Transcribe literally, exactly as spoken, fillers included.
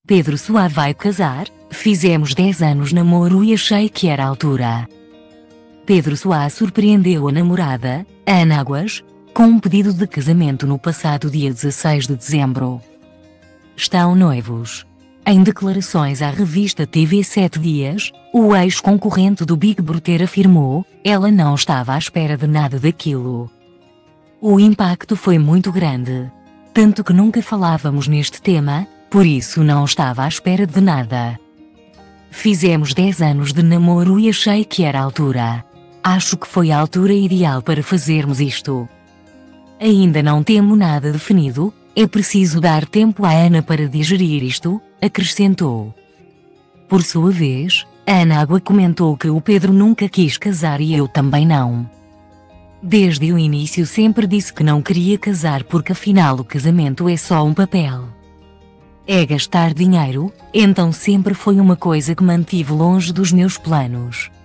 Pedro Soares vai casar, fizemos dez anos namoro e achei que era a altura. Pedro Soares surpreendeu a namorada, Ana Águas, com um pedido de casamento no passado dia dezesseis de dezembro. Estão noivos. Em declarações à revista T V sete Dias, o ex-concorrente do Big Brother afirmou: ela não estava à espera de nada daquilo. O impacto foi muito grande. Tanto que nunca falávamos neste tema, por isso não estava à espera de nada. Fizemos dez anos de namoro e achei que era a altura. Acho que foi a altura ideal para fazermos isto. Ainda não temos nada definido, é preciso dar tempo à Ana para digerir isto, acrescentou. Por sua vez, Ana Água comentou que o Pedro nunca quis casar e eu também não. Desde o início sempre disse que não queria casar porque afinal o casamento é só um papel. É gastar dinheiro, então sempre foi uma coisa que mantive longe dos meus planos.